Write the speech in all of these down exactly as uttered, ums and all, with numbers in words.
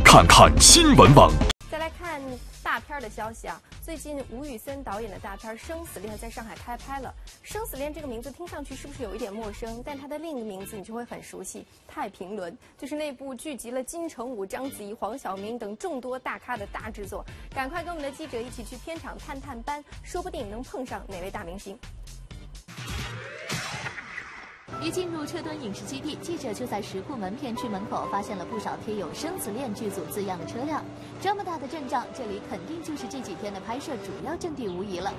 看看新闻网。 再来看大片的消息啊，最近吴宇森导演的大片《生死恋》在上海开拍了。生死恋这个名字听上去是不是有一点陌生？但它的另一个名字你就会很熟悉，《太平轮》，就是那部聚集了金城武、章子怡、黄晓明等众多大咖的大制作。赶快跟我们的记者一起去片场探探班，说不定能碰上哪位大明星。 一进入车墩影视基地，记者就在石库门片区门口发现了不少贴有“生死恋”剧组字样的车辆。这么大的阵仗，这里肯定就是这几天的拍摄主要阵地无疑了。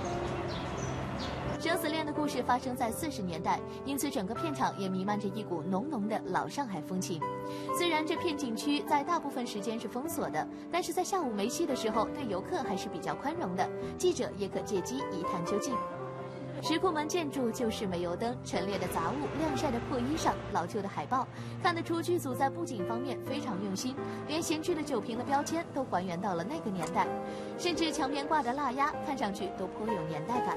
生死恋的故事发生在四十年代，因此整个片场也弥漫着一股浓浓的老上海风情。虽然这片景区在大部分时间是封锁的，但是在下午没戏的时候，对游客还是比较宽容的。记者也可借机一探究竟。石库门建筑旧式煤油灯、陈列的杂物、晾晒的破衣裳、老旧的海报，看得出剧组在布景方面非常用心，连闲置的酒瓶的标签都还原到了那个年代，甚至墙边挂的蜡鸭看上去都颇有年代感。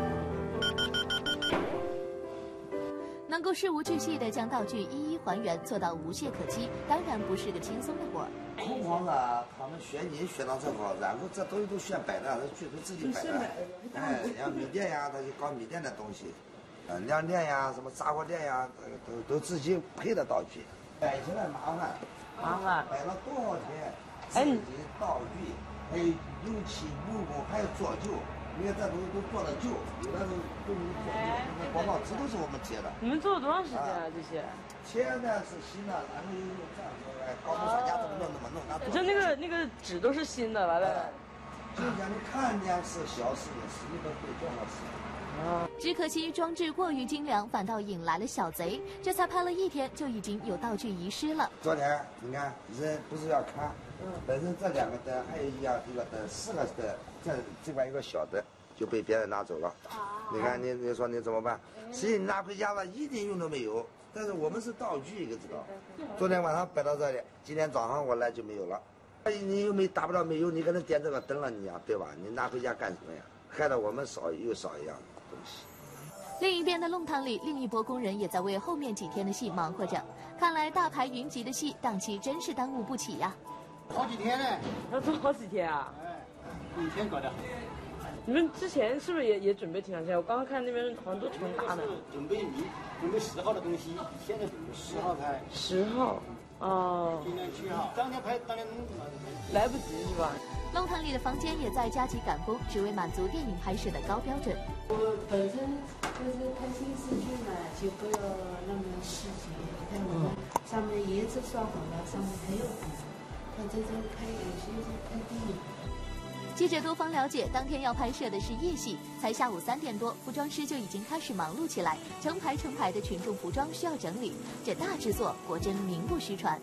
能够事无巨细地将道具一一还原，做到无懈可击，当然不是个轻松的活儿。 空皇啊，他们选你选到这好，然后这东西都选摆的，这剧组自己摆的。哎，像米店呀，他就搞米店的东西，呃，亮店呀，什么杂货店呀，都都自己配的道具。摆起来麻烦， 麻烦。 摆了多少天？自己道具，还有油漆、木工，还有做旧。因为这东西都做的旧，有的都都没做旧，那广告词都是我们贴的。 你们做了多长时间啊？这些？ 现在是新的，咱们又这样说，哎，高空商家怎么弄怎么弄，那这那个那个纸都是新的，完了。 就讲你看见是小事，实际都会做好事。 啊！ 只可惜装置过于精良，反倒引来了小贼。这才拍了一天，就已经有道具遗失了。 昨天你看，人不是要看，嗯，本身这两个灯，还有一样这个灯，四个灯，这这边有个小灯，就被别人拿走了。啊！你看你你说你怎么办？实际你拿回家了，一点用都没有。但是我们是道具，一个知道。昨天晚上摆到这里，今天早上我来就没有了。你又没达不到没有，你可能点这个灯了，你呀，对吧？你拿回家干什么呀？害得我们少又少一样东西。 另一边的弄堂里，另一拨工人也在为后面几天的戏忙活着。看来大牌云集的戏档期真是耽误不起呀。 好几天呢， 要做好几天啊！ 哎，一天搞得好。 你们之前是不是也也准备挺长时间？我刚刚看那边好像都挺大的。 准备你准备十号的东西，现在准备十号拍。 十号。哦。 今天七号，当天拍当天弄， 来不及是吧？ 弄堂里的房间也在加急赶工，只为满足电影拍摄的高标准。 我本身就是拍新视剧嘛，就不要那么细节。看我们上面颜色刷好了，上面还有补。他这周拍有些是拍电影。 记者多方了解，当天要拍摄的是夜戏，才下午三点多，服装师就已经开始忙碌起来，成排成排的群众服装需要整理，这大制作果真名不虚传。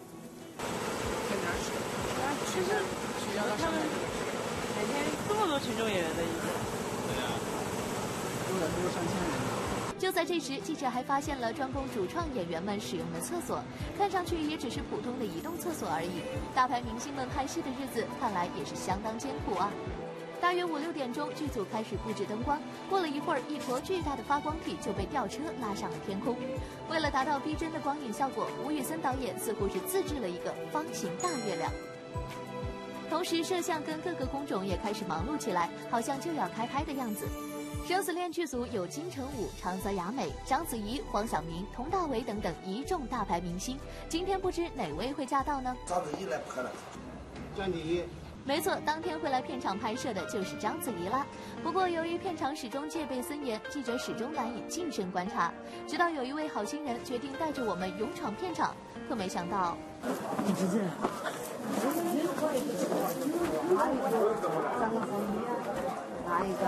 其实他们每天这么多群众演员的衣服， 对啊，多人多上千人。 就在这时，记者还发现了专供主创演员们使用的厕所，看上去也只是普通的移动厕所而已。大牌明星们拍戏的日子，看来也是相当艰苦啊。大约五六点钟，剧组开始布置灯光。过了一会儿，一坨巨大的发光体就被吊车拉上了天空。为了达到逼真的光影效果，吴宇森导演似乎是自制了一个方形大月亮。同时，摄像跟各个工种也开始忙碌起来，好像就要开拍的样子。生死恋剧组有金城武、长泽雅美、章子怡、黄晓明、佟大为等等一众大牌明星，今天不知哪位会驾到呢？ 章子怡来拍了， 章子怡。 没错，当天会来片场拍摄的就是章子怡啦。不过由于片场始终戒备森严，记者始终难以近身观察。直到有一位好心人决定带着我们勇闯片场，可没想到， 你直接拿一个。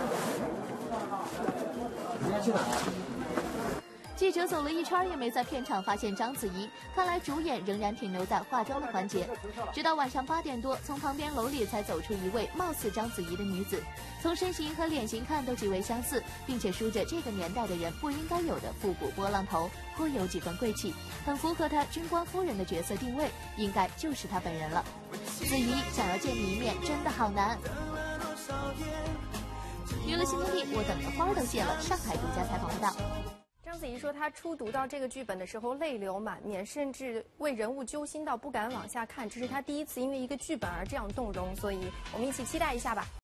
你要去哪？ 记者走了一圈也没在片场发现章子怡，看来主演仍然停留在化妆的环节。直到晚上八点多，从旁边楼里才走出一位貌似章子怡的女子，从身形和脸型看都极为相似，并且梳着这个年代的人不应该有的复古波浪头，颇有几分贵气，很符合她军官夫人的角色定位，应该就是她本人了。子怡想要见你一面真的好难。娱乐新天地，我等的花儿都谢了。上海独家采访报道。 章子怡说，她初读到这个剧本的时候泪流满面，甚至为人物揪心到不敢往下看。这是她第一次因为一个剧本而这样动容，所以我们一起期待一下吧。